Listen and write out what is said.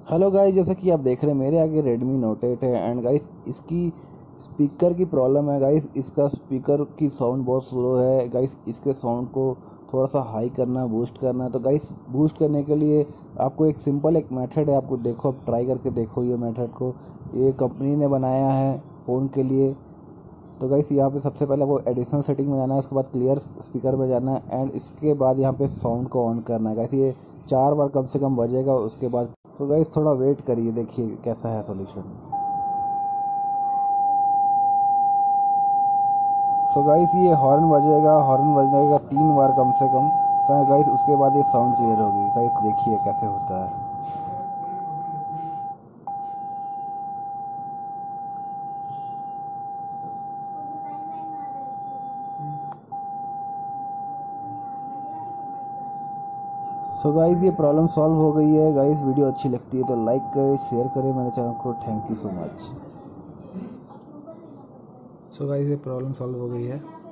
Hello guys, जैसे कि आप देख रहे हैं मेरे आगे Redmi Note 8 है एंड गाइस इसकी स्पीकर की प्रॉब्लम है। गाइस इसका स्पीकर की साउंड बहुत स्लो है। गाइस इसके साउंड को थोड़ा सा हाई करना, बूस्ट करना है। तो गाइस बूस्ट करने के लिए आपको एक सिंपल एक मेथड है, आपको देखो, आप ट्राई करके देखो ये मेथड को। ये कंपनी ने बनाया है फ़ोन के लिए। तो गाइस यहाँ पे सबसे पहले आपको एडिशनल सेटिंग में जाना है, उसके बाद क्लियर स्पीकर में जाना है एंड इसके बाद यहाँ पे साउंड को ऑन करना है। गाइस ये 4 बार कम से कम बजेगा उसके बाद। सो गाइस थोड़ा वेट करिए, देखिए कैसा है सॉल्यूशन। सो गाइस ये हॉर्न बजेगा, हॉर्न बजेगा 3 बार कम से कम। सो गाइस उसके बाद ये साउंड क्लियर होगी। गाइस देखिए कैसे होता है। सो गाइस ये प्रॉब्लम सॉल्व हो गई है। गाइस वीडियो अच्छी लगती है तो लाइक करें, शेयर करें मेरे चैनल को। Thank you so much. So guys ये प्रॉब्लम सॉल्व हो गई है।